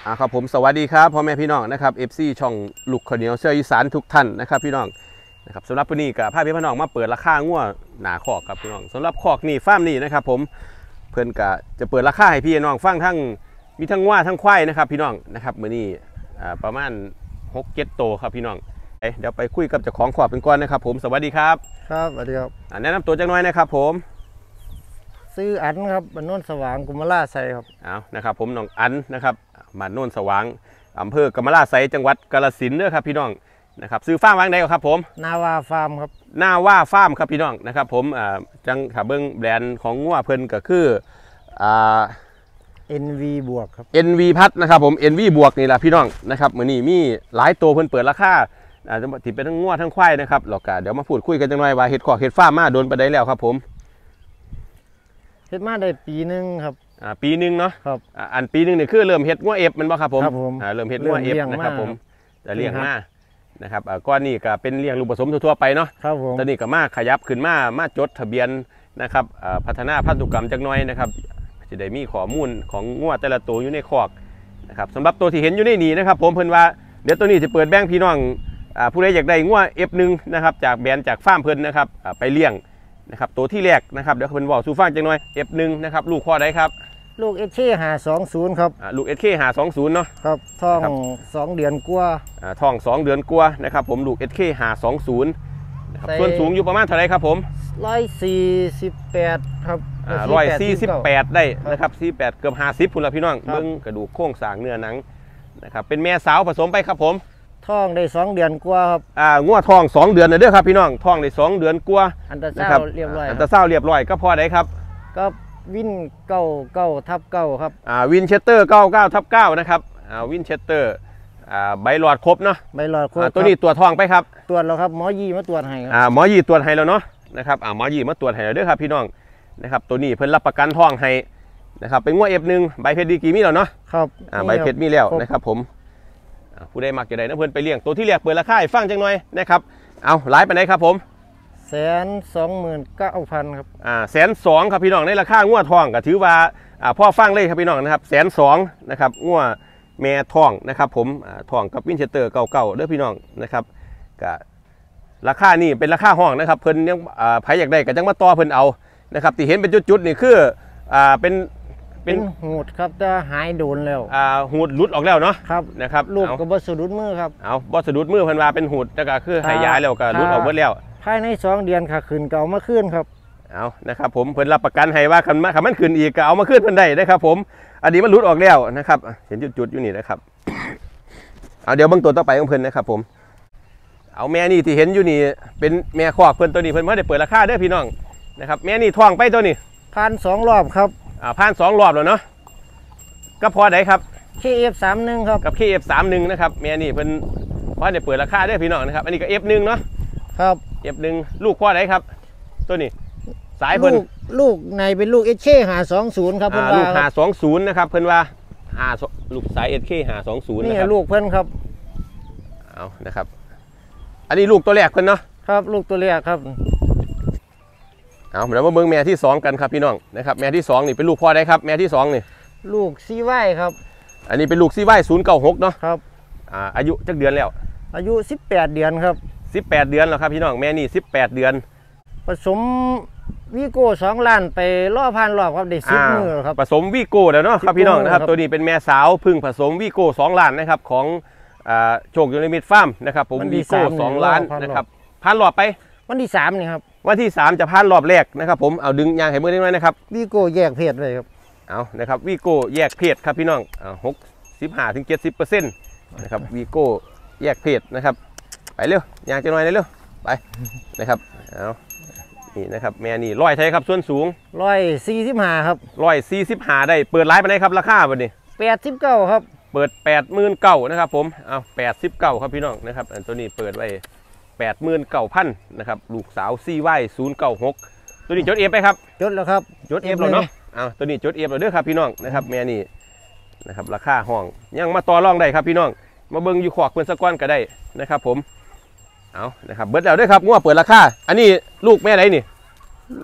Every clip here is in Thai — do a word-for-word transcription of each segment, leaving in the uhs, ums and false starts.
อ่าครับผมสวัสดีครับพ่อแม่พี่น้องนะครับ เอฟ ซี ช่องลูกข้าวเหนียวเสื้ออีสานทุกท่านนะครับพี่น้องนะครับสำหรับวันนี้กับพาพี่น้องมาเปิดราคางัวหนาคอกครับพี่น้องสำหรับคอกนี่ฟาร์มนี่นะครับผมเพื่อนกะจะเปิดราคาให้พี่น้องฟังทั้งมีทั้งงัวทั้งควายนะครับพี่น้องนะครับมื้อนี้อ่าประมาณหกเจ็ดโตครับพี่น้องเดี๋ยวไปคุยกับเจ้าของคอกเป็นก่อนนะครับผมสวัสดีครับครับสวัสดีครับแนะนำตัวจังหน่อยนะครับผมซื้ออันครับบ้านโน้นสว่างกุมราไซครับเอานะครับผมน้องอันนะครับบ้านโน้นสว่างอำเภอกำมะลาไซจังหวัดกาฬสินธุ์เด้อครับพี่น้องนะครับซื้อฟาร์มวางใดครับผมนาวาฟาร์มครับนาว่าฟาร์มครับพี่น้องนะครับผมอ่าจังขาเบิ้งแบรนด์ของงัวเพิ่นก็คืออ่าเอ็น วี บวกครับเอ็น วี พัดนะครับผม เอ็น วี บวกนี่แหละพี่น้องนะครับมื้อนี้มีหลายตัวเพิ่นเปิดราคาอ่าที่เป็นทั้งงัวทั้งควายนะครับแล้วก็เดี๋ยวมาพูดคุยกันจังหน่อยว่าเฮ็ดคอกเฮ็ดฟาร์มมาโดนปานใดแล้วครับผมเฮ็ดมาได้ปีนึงครับอ่าปีนึงเนาะครับอ่าอันปีนึงนี่คือเริ่มเฮ็ดงัวเอฟมันบ่ครับผมครับผมอ่าเริ่มเฮ็ดงัวเอฟนะครับผมจะเลี้ยงมานะครับอ่าก้อนนี้ก็เป็นเลี้ยงลูกผสมทั่วๆไปเนาะครับผมตอนนี้ก็มาขยับขึ้นมามาจดทะเบียนนะครับอ่าพัฒนาพันธุกรรมจักหน่อยนะครับจะได้มีข้อมูลของงัวแต่ละตัวอยู่ในคอกนะครับสำหรับตัวที่เห็นอยู่ในนี้นะครับผมเพิ่นว่าเดี๋ยวตัวนี้จะเปิดแบ่งพี่น้องอ่าผู้ใดอยากได้งัว เอฟ หนึ่งนะครับจากแบรนด์จากฟาร์มเพิ่นนะครับอ่าไปเลี้ยงนะครับตัวที่แรกนะครับเดี๋ยวเพิ่นบอกสู่ฟังจังหน่อย เอฟ หนึ่งนะครับลูกข้อใดครับลูก เอช เค ห้าสองศูนย์ครับลูก เอช เค ห้าสองศูนย์เนาะครับท้องสองเดือนกว่าอ่าท้องสองเดือนกว่านะครับผมลูก เอช เค ห้าสองศูนย์นะครับส่วนสูงอยู่ประมาณเท่าไรครับผมหนึ่งร้อยสี่สิบแปดครับอ่าหนึ่งร้อยสี่สิบแปดได้นะครับสี่สิบแปดเกือบห้าสิบพุ่นละพี่น้องเบิ่งกระดูกโครงสร้างเนื้อหนังนะครับเป็นแม่สาวผสมไปครับผมท้องได้สองเดือนกว่าครับอ่างัวท้องสองเดือนเด้อครับพี่น้องท้องได้สองเดือนกว่าอันตราซาวเรียบร้อยอันตราซาวเรียบร้อยก็พอได้ครับก็วินเก้าเก้าทับเก้าครับอ่าวินเชสเตอร์เก้าเก้าทับเก้านะครับอ่าวินเชสเตอร์อ่าใบหลอดครบเนาะใบหลอดครบตัวนี้ตรวจท้องไปครับตรวจแล้วครับหมอยีมาตรวจให้ครับอ่าหมอยีตรวจให้แล้วเนาะนะครับอ่าหมอยีมาตรวจให้แล้วเด้อครับพี่น้องนะครับตัวนี้เพิ่นรับประกันท้องให้นะครับเป็นงัว เอฟ หนึ่งใบเพชรดีกีมีแล้วเนาะครับอ่าใบเพชรมีแล้วนะครับผมผู้ใดมักจะได้นะเพื่อนไปเลี้ยงตัวที่เรียกเปิดราคาให้ฟังจังหน่อยนะครับเอาไลฟ์ไปไหนครับผมแสนสองหมื่นเก้าพันครับอ่าแสนสองครับพี่น้องในราคางัวทองก็ถือว่าอ่าพ่อฟังเลยครับพี่น้องนะครับแสนสองนะครับงัวแม่ทองนะครับผมอ่าทองกับวินเชสเตอร์เก่าๆเด้อพี่น้องนะครับก็ราคานี่เป็นราคาห้องนะครับเพิ่นยังอ่าใครอยากได้ก็จังมาต่อเพิ่นเอานะครับที่เห็นเป็นจุดๆนี่คืออ่าเป็นเป็นหูดครับจะหายโดนแล้วอ่าหูดหลุดออกแล้วเนาะครับนะครับลูกกับบสะดุดมือครับเอาบสะดุดมือเพิ่นว่าเป็นหูดแล้วก็คือหายยาแล้วก็หลุดออกหมดแล้วภายในสองเดือนค่ะคืนเก่ามาขึ้นครับเอานะครับผมเพิ่นรับประกันให้ว่าคันคันมันขึ้นอีกก็เอามาขึ้นเพิ่นได้นะครับผมอันนี้มันหลุดออกแล้วนะครับเห็นจุดๆอยู่นี่นะครับเอาเดี๋ยวเบื้องต้นต่อไปของเพิ่นนะครับผมเอาแม่นี่ที่เห็นอยู่นี่เป็นแม่คอกเพิ่นตัวนี้เพิ่นไม่ได้เปิดราคาเด้อพี่น้องนะครับแม่นี่ท้องไปตัวนี้ผ่านสองรอบครับอ่าผ่านสองรอบแล้วเนาะก็พอได้ครับเค เอฟ สามสิบเอ็ด ครับกับ เค เอฟ สามสิบเอ็ด นะครับแม่นี่เพิ่นพอได้เปิดราคาเด้อพี่น้องนะครับอันนี้ก็ เอฟ หนึ่ง เนาะครับเอฟ หนึ่ง ลูกพ่อได้ครับตัวนี้สายเพิ่นลูกในเป็นลูก เอช เค ห้าสองศูนย์ครับเพิ่นว่าลูกห้าสองศูนย์นะครับเพิ่นว่าห้าลูกสาย เอช เค ห้าสองศูนย์นี่ลูกเพิ่นครับเอานะครับอันนี้ลูกตัวแรกเพิ่นเนาะครับลูกตัวแรกครับเอาเดี๋ยวมาเบิ่งแม่ที่สองกันครับพี่น้องนะครับแม่ที่สองนี่เป็นลูกพ่อได้ครับแม่ที่สองนี่ลูกซีไว้ครับอันนี้เป็นลูกซีไว้ศูนย์เก้าหกเนาะครับอ่าอายุจักเดือนแล้วอายุสิบแปดเดือนครับสิบแปดเดือนแล้วครับพี่น้องแม่นี่สิบแปดเดือนผสมวีโก้สองล้านไปล่อพันรอบครับได้สิบมือครับผสมวีโก้แล้วเนาะครับพี่น้องนะครับตัวนี้เป็นแม่สาวพึ่งผสมวีโก้สองล้านนะครับของอ่าโชคยูนิมิตฟาร์มนะครับผมวีโก้สองล้านนะครับพันรอบไปวันที่สามนี่ครับวันที่สามจะพันรอบแรกนะครับผมเอาดึงยางให้มือได้ไหมนะครับวีโก้แยกเพศเลยครับเอานะครับวีโก้แยกเพศครับพี่น้องอ่าหกสิบห้าถึงเจ็ดสิบเปอร์เซ็นต์นะครับวีโก้แยกเพศนะครับไปเร็วยางจะน้อยเลยเร็วไปนะครับเอานี่นะครับแม่นี่ร้อยไทยครับส่วนสูงร้อยสี่สิบห้าครับร้อยสี่สิบห้าได้เปิดไลฟ์ไปไหนครับราคาวันนี้แปดสิบเก้าครับเปิดแปดหมื่นเก้านะครับผมเอาแปดสิบเก้าครับพี่น้องนะครับอันตัวนี้เปิดไว้แปดหมื่นเก้าพันนะครับลูกสาวซีไว้ศูนย์เก้าหกตัวนี้จดเอฟไปครับจดแล้วครับจดเอฟแล้วเนาะเอาตัวนี้จดเอฟแล้วเด้อครับพี่น้องนะครับแม่นี่นะครับราคาห้องยังมาต่อรองได้ครับพี่น้องมาเบิ้งอยู่ขอกเพื่อนสะก้อนก็ได้นะครับผมเอานะครับเบิร์ดแล้วด้วยครับงัวเปิดราคาอันนี้ลูกแม่ไหนนี่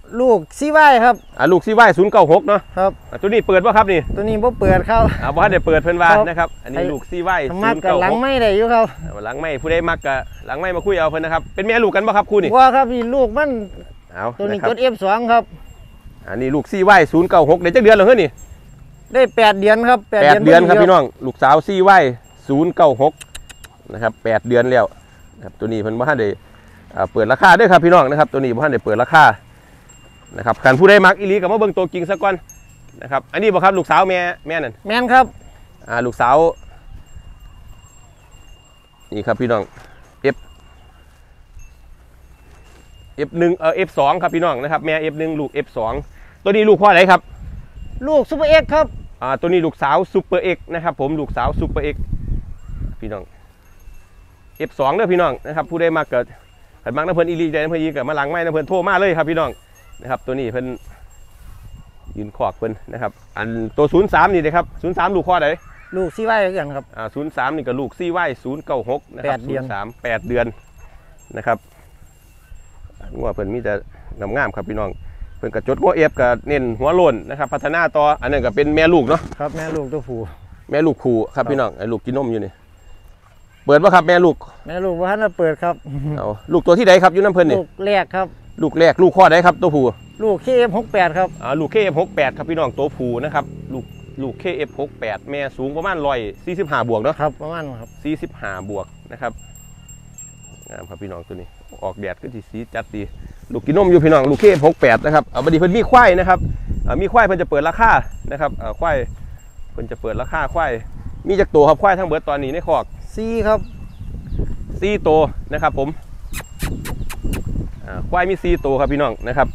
ลูกซีไว้ครับอ่าลูกซีไว้ศูนย์เก้าหกเนาะครับตัวนี้เปิดป่ะครับนี่ตัวนี้บ่เปิดครับอ่าบ่ได้เปิดเพิ่นว่านะครับอันนี้ลูกซีไว้ศูนย์เก้าหกหลังไม่ได้อยู่ครับหลังไม่ผู้ใดมักก็หลังไม่มาคุยเอาเพิ่นนะครับเป็นแม่ลูกกันป่ะครับคู่นี่ว่าครับพี่ลูกมันเอาตัวนี้กด เอฟ สอง ครับอันนี้ลูกซีไว้ศูนย์เก้าหกเดี๋ยวจักเดือนแล้วเฮ้ยนี่ได้แปดเดือนครับแปดเดือนครับพี่น้องลูกสาวซีไว้ศูนย์เก้าหกนะครับแปดเดือนแล้วนะครับตัวนี้เพิ่นบ่ทันได้เปิดราคาด้วยครับพี่น้องนะครับตัวนี้บ่ทันได้เปิดราคานะครับการผู้ใดมักอีหลีกับมาเบิ่งตัวจริงซะก่อนนะครับอันนี้บ่ครับลูกสาวแม่แม่นั่นแม่นครับอ่าลูกสาวนี่ครับพี่น้อง F F หนึ่งเอ่อ F สองครับพี่น้องนะครับแม่ F หนึ่งลูก F สองตัวนี้ลูกพ่อไหนครับลูกซุปเปอร์เอ็กครับอ่าตัวนี้ลูกสาวซุปเปอร์เอ็กนะครับผมลูกสาวซุปเปอร์เอ็กพี่น้อง F สองเด้อพี่น้องนะครับผู้ใดมักเกิดขันมักน้ำเพลินอีหลีใจน้ำเพลินอีเกิดมาหลังไม้น้ำเพลินโทรมาเลยครับพี่น้องนะครับตัวนี้เพิ่นยืนขอกเพิ่นนะครับอันตัวศูนย์สามนี่เลยครับศูนย์สามลูกข้อไหนลูกซีไว้กันครับอ่าศูนย์สามนี่กับลูกซีไว้ศูนย์เก้าหกนะครับศูนย์สามแปดเดือนนะครับงัวเพิ่นมีแต่งามๆครับพี่น้องเพิ่นกระจดงัวเอฟกับเน้นหัวโล้นนะครับพัฒนาต่ออันนั้นก็เป็นแม่ลูกเนาะครับแม่ลูกตัวผู้แม่ลูกคู่ครับพี่น้องไอ้ลูกกินนมอยู่นี่เปิดป่ะครับแม่ลูกแม่ลูกว่าท่านเปิดครับเอาลูกตัวที่ใดครับอยู่น้ำเพิ่นนี่ลูกแรกครับลูกแรกลูกข้อใดครับตัวผู้ลูก เค เอฟ หกแปดครับอ่าลูก เค เอฟ หกแปดครับพี่น้องตัวผู้นะครับลูกลูก เค เอฟ หกแปดแม่สูงประมาณร้อยสี่สิบห้าบวกเนาะครับประมาณครับสี่สิบห้าบวกนะครับงามครับพี่น้องตัวนี้ออกแดดก็สีสีจัดดีลูกกินนมอยู่พี่น้องลูก เค เอฟ หกแปดนะครับเอาบัดนี้เพิ่นมีควายนะครับมีควายเพิ่นจะเปิดราคานะครับควายเพิ่นจะเปิดราคาควายมีจักตัวครับควายทั้งเบิดตอนนี้ในคอกสี่ครับสี่ตัวนะครับผมควายมีสี่ตัวครับพี่น้องนะครับ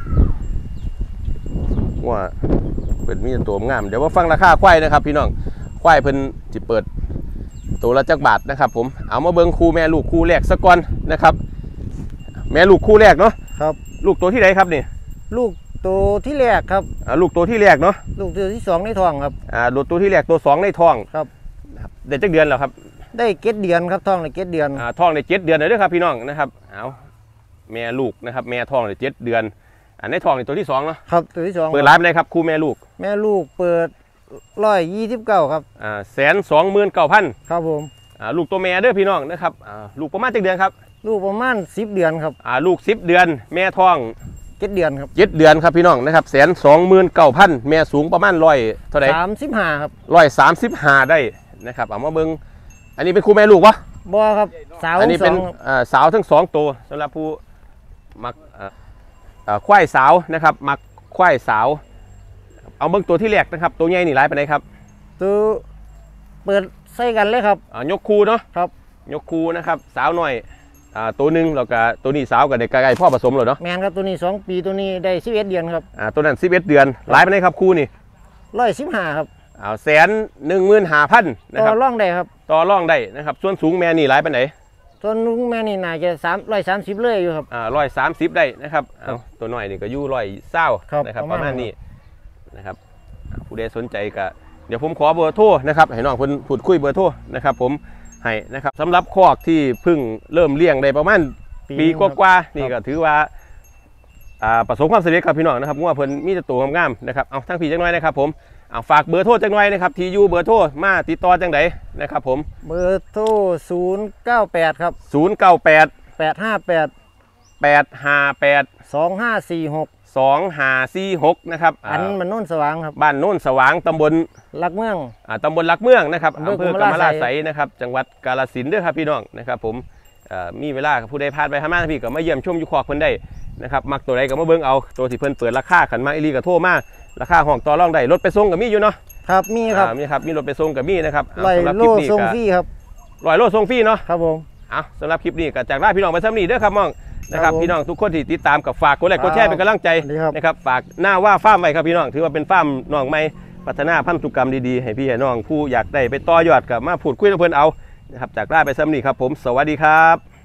ว่าเป็นมีตัวงามเดี๋ยวว่าฟังราคาควายนะครับพี่น้องควายเพิ่นจะเปิดตัวละจักบาทนะครับผมเอามาเบิ้งคู่แม่ลูกคู่แรกสักก่อนนะครับแม่ลูกคู่แรกเนาะครับลูกตัวที่ไหนครับนี่ลูกตัวที่แรกครับอ่าลูกตัวที่แรกเนาะลูกตัวที่สองในท้องครับอ่าลูกตัวที่แรกตัวสองในท้องครับเด็กจักเดือนแล้วครับได้เจ็ดเดือนครับท้องในเจ็ดเดือนอ่าท้องในเจ็ดเดือนเลยด้วยครับพี่น้องนะครับเอาแม่ลูกนะครับแม่ท้องในเจ็ดเดือนอันในท้องในตัวที่สองเนาะครับตัวที่สองเปิดร้านเลยครับคู่แม่ลูกแม่ลูกเปิดร้อยยี่สิบเก้าครับอ่าแสนสองหมื่นเก้าพันครับผมอ่าลูกตัวแม่เด้อพี่น้องนะครับอ่าลูกประมาณเจ็ดเดือนครับลูกประมาณสิบเดือนครับอ่าลูกสิบเดือนแม่ท้องเจ็ดเดือนครับเจ็ดเดือนครับพี่น้องนะครับแสนสองหมื่นเก้าพันแม่สูงประมาณร้อยเท่าไหร่สามสิบห้าครับร้อยสามสิบห้าได้นะครับเอามาเบิ้งอันนี้เป็นคู่แม่ลูกปะบ่ครับสาวอันนี้เป็นสาวทั้งสองตัวสำหรับผู้มักควายสาวนะครับมักควายสาวเอาเบิ้งตัวที่แรกนะครับตัวใหญ่นี่ร้ายไปไหนครับตัวเปิดใส่กันเลยครับยกคูเนาะครับยกคูนะครับสาวหน่อยตัวหนึ่งแล้วก็ตัวนี้สาวกับเด็กไก่พ่อผสมเลยเนาะแมนครับตัวนี้สองปีตัวนี้ได้สิบเอ็ดเดือนครับอ่าตัวนั้นสิบเอ็ดเดือนร้ายไปไหนครับคู่นี่ร้อยสิบห้าครับเอาแสนหนึ่งหมื่นห้าพันนะครับต่อร่องได้ครับต่อร่องได้นะครับส่วนสูงแม่นี่ร้ายไปไหนส่วนสูงแม่นี่น่าจะสามร้อยสามสิบเลยอยู่ครับอ่าร้อยสามสิบได้นะครับเอาตัวหน่อยนี่ก็ยู่ร้อยเศร้านะครับประมาณนี้นะครับผู้ใดสนใจก็เดี๋ยวผมขอเบอร์โทรนะครับให้น้องเพิ่นพูดคุยเบอร์โทรนะครับผมให้นะครับสำหรับคอกที่เพิ่งเริ่มเลี้ยงได้ประมาณปีกว่าๆนี่ก็ถือว่าประสบความสำเร็จครับพี่น้องนะครับงัวเพิ่นมีแต่ตัวงามๆนะครับเอาทั้งพี่จังน้อยนะครับผมเอาฝากเบอร์โทรจังน้อยนะครับทียูเบอร์โทรมาติดต่อจังไดนะครับผมเบอร์โทรศูนย์เก้าแปดครับศูนย์เก้าแปดแปดห้าแปดแปดห้าแปดสองห้าสี่หกสองห้าสี่หกนะครับอันมันโน่นสว่างครับบ้านโน่นสว่างตำบลลักเมืองอ่าตำบลลักเมืองนะครับอำเภอกำมะลาไสนะครับจังหวัดกาฬสินธุ์ด้วยครับพี่น้องนะครับผมมีเวลาผู้ใดพลาดไปทำหน้าพี่ก็มาเยี่ยมชมอยู่คอกเพิ่นได้นะครับมักตัวใดก็มาเบิ่งเอาตัวที่เพิ่นเปิดราคาขันมาอีลีก็โทรมาราคาห้องต่อรองได้รถไปส่งกับมีอยู่เนาะครับมีครับมีครับมีรถไปส่งกับมีนะครับลอยโลส่งฟรีครับลอยโลส่งฟรีเนาะครับผมเอาสำหรับคลิปนี้ก็จากได้พี่น้องไปซ้ำนี่เด้อครับมองนะครับพี่น้องทุกคนที่ติดตามกับฝากกดไลค์กดแชร์เป็นกำลังใจนะครับฝากหน้าว่าฟาร์มไว้ครับพี่น้องถือว่าเป็นฟาร์มน้องใหม่พัฒนาพันธุกรรมดีๆให้พี่ให้น้องผู้อยากได้ไปต่อยอดกับมาพูดคุยกับเพื่อนเอานะครับจากได้ไปซ้ำนี่ครับผมสวัสดีครับ